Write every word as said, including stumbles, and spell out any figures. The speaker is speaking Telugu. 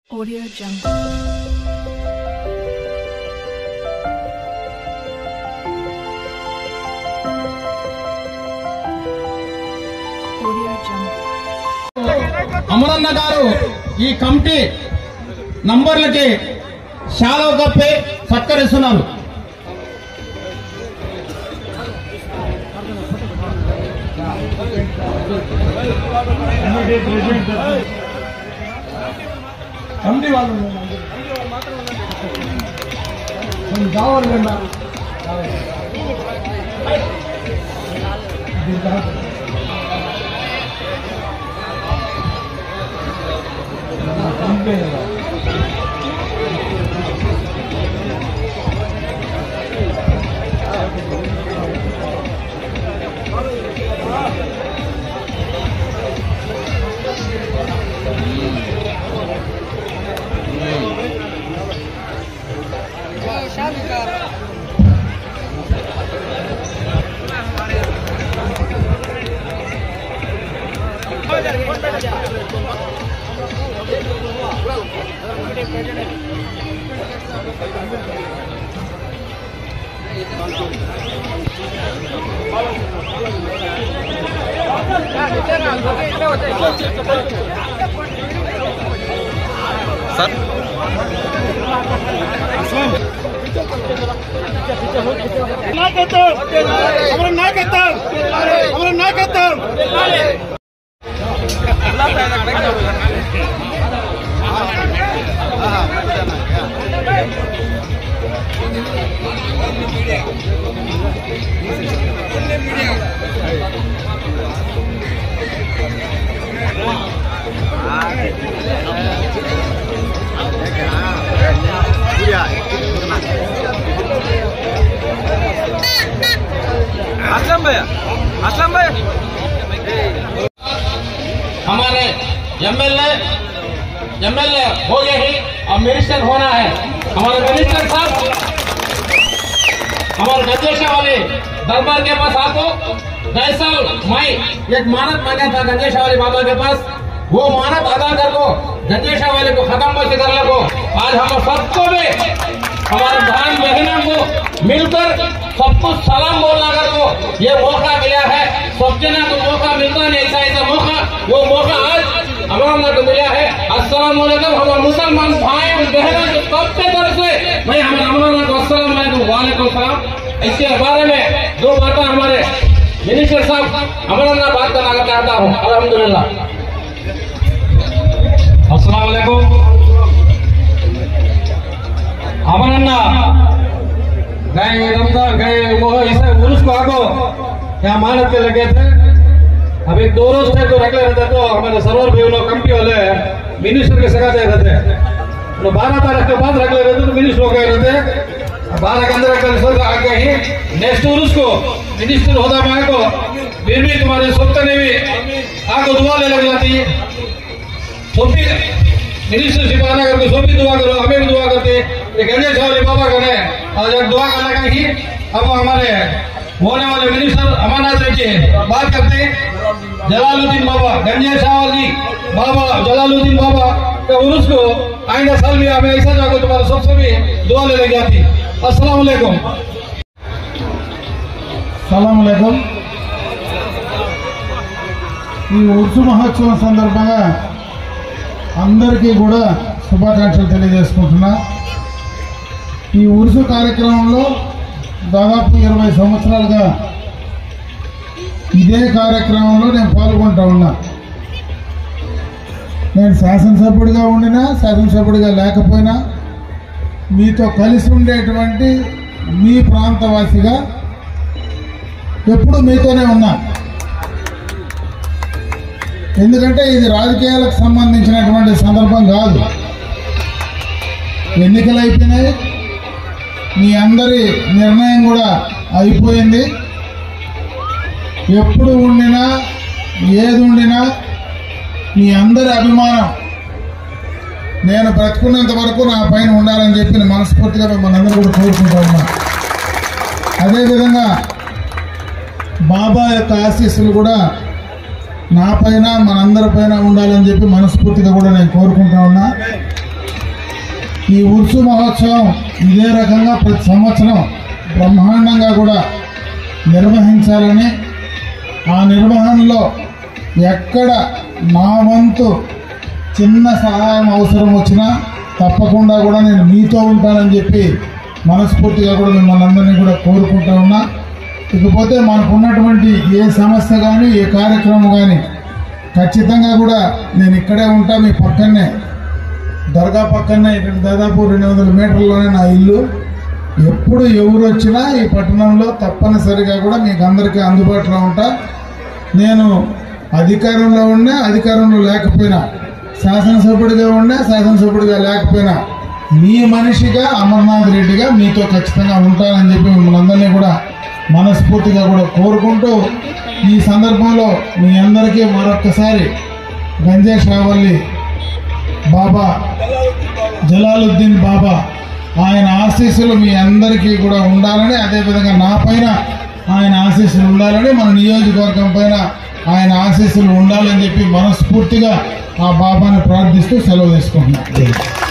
Audio Jungle. అమరన్న గారు ఈ కమిటీ నంబర్లకి షాలో కప్పి సత్కరిస్తున్నారు. కమిటీ వాళ్ళు కావాలి सर नायकत्व हमारा नायकत्व हमारा नायकत्व असलम भैया असलम भैया हमारे एमएलए एमएलए हो गए ही अब मिनिस्टर होना है। हमारे मिनिस्टर साहब हमारे गंजेशा वाले दरबार के पास आपको गए साल मई एक मानत मांगा था गंजेशा वाले बाबा के पास, वो मानत अदा कर को गंजेशा वाले को खत्म बच्चे कर लगो। आज हम सबको भी हमारे बहन बहनों को मिलकर सबको सलाम बोलना कर को ये मौका मिला है। सब जना को मौका मिलता नहीं, ऐसा ऐसा मौका वो मौका आज अमरना को मिला है। अस्सलाम वालेकुम हमारे मुसलमान भाई और बहनों को सबके तरफ से मैं हमारे अमरना को अस्सलाम वालेकुम वालेकुम सलाम। इसके बारे में दो बातें हमारे मिनिस्टर साहब अमरना बात करना चाहता हूँ। अल्हम्दुलिल्लाह अस्सलाम वालेकुम। अमरना गए रमजान गए वो इसे उर्स को आगो यहाँ मानत के लगे थे। अब एक दो रोज थे तो रखले रहते तो हमारे सर्वर भी लोग कंपनी वाले मिनिस्टर के सगा दे रहते तो बारह तारीख के बाद रखले रहते तो मिनिस्टर हो गए रहते। बारह के अंदर रखले आगे ही नेक्स्ट उर्स को मिनिस्टर होता मैं को फिर भी तुम्हारे सोचते नहीं भी आगो दुआ ले लग जाती सोफी मिनिस्टर सिपाना करके सोफी दुआ करो, हमें भी दुआ करते गणेश वाले बाबा करे और जब दुआ करने का ही अब हमारे होने वाले मिनिस्टर अमरनाथ जी बात करते जलालुद्दीन बाबा गणेश जी बाबा जलालुद्दीन बाबा के उर्स को आइंदा साल भी हमें ऐसा जाकर तुम्हारे सबसे भी दुआ ले लग जाती। अस्सलाम वालेकुम। సలాం అలైకుం। ఈ ఉర్సు మహోత్సవం సందర్భంగా అందరికీ కూడా శుభాకాంక్షలు తెలియజేసుకుంటున్నా। ఈ ఉర్సు కార్యక్రమంలో దాదాపు ఇరవై సంవత్సరాలుగా ఇదే కార్యక్రమంలో నేను పాల్గొంటా ఉన్నా। నేను శాసనసభ్యుడిగా ఉండినా శాసనసభ్యుడిగా లేకపోయినా మీతో కలిసి ఉండేటువంటి మీ ప్రాంతవాసిగా ఎప్పుడు మీతోనే ఉన్నా। ఎందుకంటే ఇది రాజకీయాలకు సంబంధించినటువంటి సందర్భం కాదు। ఎన్నికలు అయిపోయినాయి, మీ అందరి నిర్ణయం కూడా అయిపోయింది। ఎప్పుడు ఉండినా ఏది ఉండినా మీ అందరి అభిమానం నేను బ్రతుకున్నంత వరకు నా పైన ఉండాలని చెప్పి మనస్ఫూర్తిగా మిమ్మల్ని అందరూ కూడా కోరుకుంటూ ఉన్నా। అదేవిధంగా బాబా యొక్క ఆశీస్సులు కూడా నా పైన మనందరి పైన ఉండాలని చెప్పి మనస్ఫూర్తిగా కూడా నేను కోరుకుంటా ఉన్నా। ఈ ఉర్సు మహోత్సవం ఇదే రకంగా ప్రతి సంవత్సరం బ్రహ్మాండంగా కూడా నిర్వహించాలని, ఆ నిర్వహణలో ఎక్కడ నా వంతు చిన్న సహాయం అవసరం వచ్చినా తప్పకుండా కూడా నేను మీతో ఉంటానని చెప్పి మనస్ఫూర్తిగా కూడా మిమ్మల్ని అందరినీ కూడా కోరుకుంటా ఉన్నా. ఇకపోతే మనకు ఉన్నటువంటి ఏ సమస్య కానీ ఏ కార్యక్రమం కానీ ఖచ్చితంగా కూడా నేను ఇక్కడే ఉంటా, మీ పక్కనే దర్గా పక్కనే, ఇక్కడ దాదాపు రెండు వందల మీటర్లోనే నా ఇల్లు. ఎప్పుడు ఎవరు వచ్చినా ఈ పట్టణంలో తప్పనిసరిగా కూడా మీకు అందరికీ అందుబాటులో ఉంటా. నేను అధికారంలో ఉన్నా అధికారంలో లేకపోయినా, శాసనసభ్యుడిగా ఉన్నా శాసనసభ్యుడిగా లేకపోయినా మీ మనిషిగా అమర్నాథ్ రెడ్డిగా మీతో ఖచ్చితంగా ఉంటానని చెప్పి మిమ్మల్ని అందరినీ కూడా మనస్ఫూర్తిగా కూడా కోరుకుంటూ, ఈ సందర్భంలో మీ అందరికీ మరొక్కసారి గంజా షావల్లి బాబా జలాలుద్దీన్ బాబా ఆయన ఆశీస్సులు మీ అందరికీ కూడా ఉండాలని, అదేవిధంగా నా పైన ఆయన ఆశీస్సులు ఉండాలని, మన నియోజకవర్గం పైన ఆయన ఆశీస్సులు ఉండాలని చెప్పి మనస్ఫూర్తిగా ఆ బాబాని ప్రార్థిస్తూ సెలవు తీసుకుంటున్నాను.